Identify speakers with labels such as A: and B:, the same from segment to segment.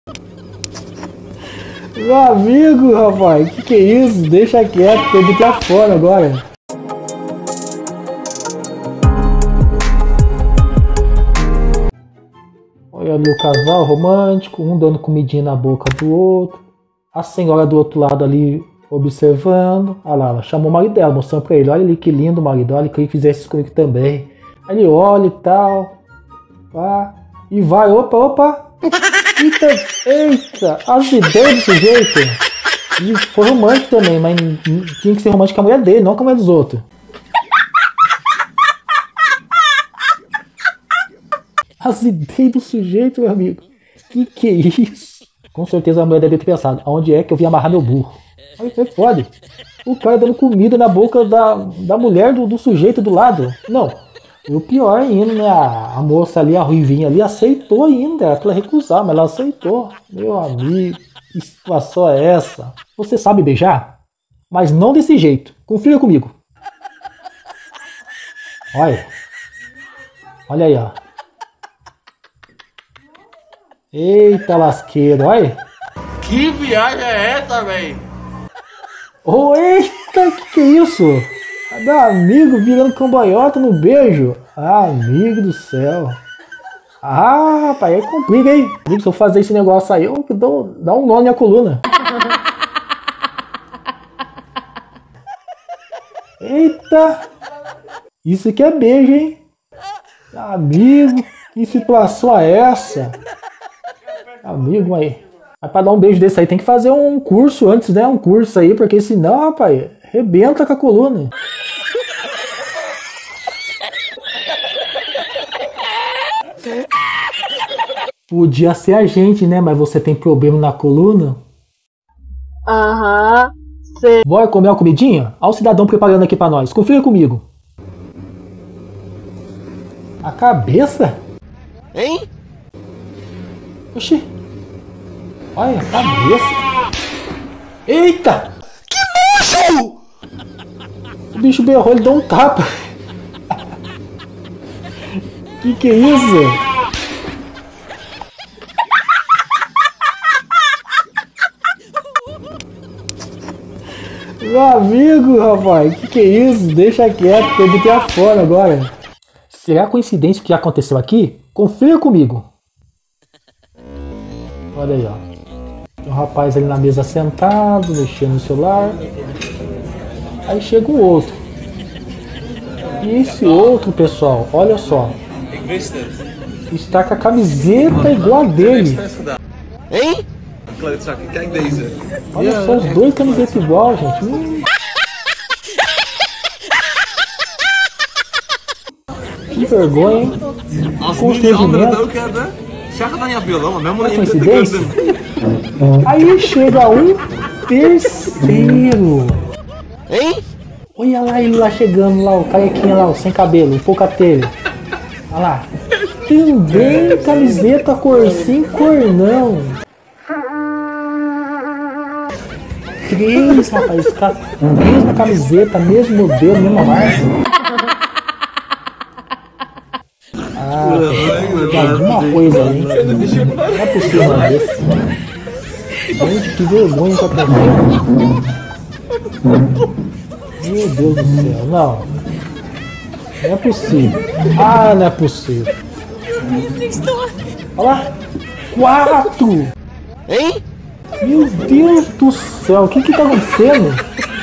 A: Meu amigo, rapaz, que é isso? Deixa quieto, tem que ir pra fora agora. Olha ali o casal romântico, um dando comidinha na boca do outro. A senhora do outro lado ali observando. Olha lá, ela chamou o marido dela, mostrando pra ele. Olha ali que lindo o marido, olha, que ele fizesse isso comigo também. Aí ele olha e tal. Pá, e vai, opa. Eita, as ideias do sujeito. E foi romântico também, mas tinha que ser romântico com a mulher dele, não com a mulher dos outros. As ideias do sujeito, meu amigo. Que é isso? Com certeza a mulher deve ter pensado, aonde é que eu vim amarrar meu burro? Aí você pode. O cara dando comida na boca da mulher do sujeito do lado. Não. E o pior ainda, né? A moça ali, a ruivinha ali, aceitou ainda. Ela ia recusar, mas ela aceitou. Meu amigo, que situação é essa? Você sabe beijar? Mas não desse jeito. Confia comigo. Olha. Olha aí, ó. Eita lasqueiro, olha.
B: Que viagem é essa, velho?
A: Oh, eita, que é isso? Meu amigo virando cambalhota no beijo. Amigo do céu. Ah, rapaz, aí complica, hein? Se eu fazer esse negócio aí, eu dá um nó na minha coluna. Eita. Isso aqui é beijo, hein? Amigo, que situação é essa? Amigo, aí. Mas pra dar um beijo desse aí tem que fazer um curso antes, né? Um curso aí, porque senão, rapaz, rebenta com a coluna. Podia ser a gente, né? Mas você tem problema na coluna?
C: Aham, sei.
A: Bora comer uma comidinha? Olha o cidadão preparando aqui pra nós. Confia comigo. A cabeça?
B: Hein?
A: Oxi. Olha a cabeça. Eita!
B: Que nojo!
A: O bicho berrou, ele deu um tapa. Que é isso? Meu amigo, rapaz, que é isso? Deixa quieto, tem que ir pra fora agora. Será coincidência o que já aconteceu aqui? Confia comigo. Olha aí, ó. Tem um rapaz ali na mesa sentado, mexendo no celular. Aí chega o outro. E esse outro, pessoal, olha só. Está com a camiseta igual a dele.
B: Hein?
A: Olha só, os dois camisetas igual, gente. Que vergonha, hein? Constrangimento. Não é coincidência? Aí chega um terceiro.
B: Hein?
A: Olha lá ele lá chegando lá, o carequinha lá, o sem cabelo, o pouca telha. Olha lá. Também camiseta cor sim, cor não. Três, rapaz, mesma camiseta, mesmo modelo, mesma marca. Ah, tem alguma coisa aí. Não é possível desse. Gente, que vergonha que eu tô vendo. Meu Deus do céu, não. Não é possível. Ah, não é possível. Olha lá. 4!
B: Hein?
A: Meu Deus do céu, o que tá acontecendo?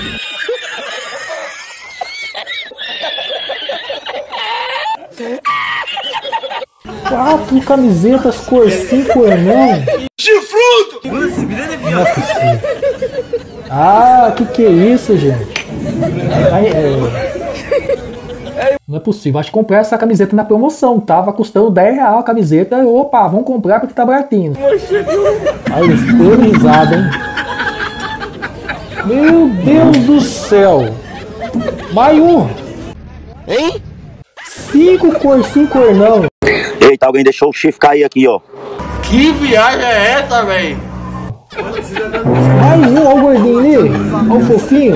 A: Quatro camisetas cor sim, cor não.
B: Chifrudo!
A: Não é possível. Ah, que é isso, gente? Não é possível, acho que comprei essa camiseta na promoção. Tava custando R$10 a camiseta. Opa, vamos comprar porque tá baratinho. Aí, esterilizado, hein? Meu Deus do céu! Mais um!
B: Hein?
A: 5 cor sim, cor não.
D: Eita, alguém deixou o chifre cair aqui, ó.
B: Que viagem é essa, velho?
A: Mais um, olha o gordinho ali. Olha o fofinho.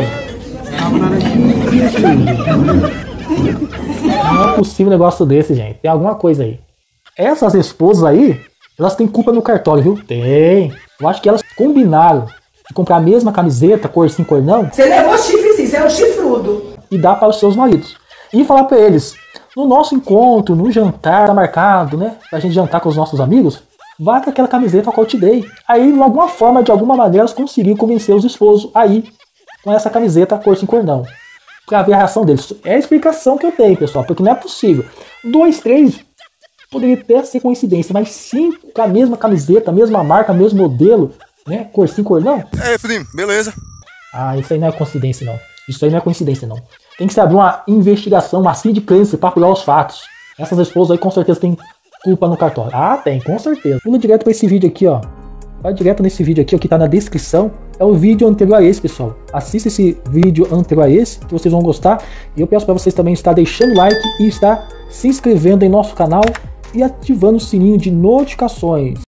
A: Não é possível um negócio desse, gente. Tem alguma coisa aí. Essas esposas aí elas têm culpa no cartório, viu? Tem. Eu acho que elas combinaram de comprar a mesma camiseta, cor sim, cor não.
C: Você levou chifre sim, você é um chifrudo.
A: E dar para os seus maridos. E falar para eles, no nosso encontro, no jantar, tá marcado, né? Pra gente jantar com os nossos amigos, vá com aquela camiseta que eu te dei. Aí, de alguma forma, de alguma maneira, elas conseguiram convencer os esposos aí com essa camiseta cor sim, cor não. Pra ver a reação deles. É a explicação que eu tenho, pessoal, porque não é possível. 2, 3 poderia até ser coincidência, mas 5 com a mesma camiseta, a mesma marca, o mesmo modelo, né? Cor sim, cor não.
E: É, primo, beleza.
A: Ah, isso aí não é coincidência, não. Isso aí não é coincidência, não. Tem que se abrir uma investigação, uma sindicância para apurar os fatos. Essas esposas aí com certeza têm culpa no cartório. Ah, tem, com certeza. Pula direto para esse vídeo aqui, ó. Vai direto nesse vídeo aqui, ó, que tá na descrição. É o vídeo anterior a esse, pessoal. Assista esse vídeo anterior a esse, que vocês vão gostar. E eu peço para vocês também estar deixando o like e estar se inscrevendo em nosso canal e ativando o sininho de notificações.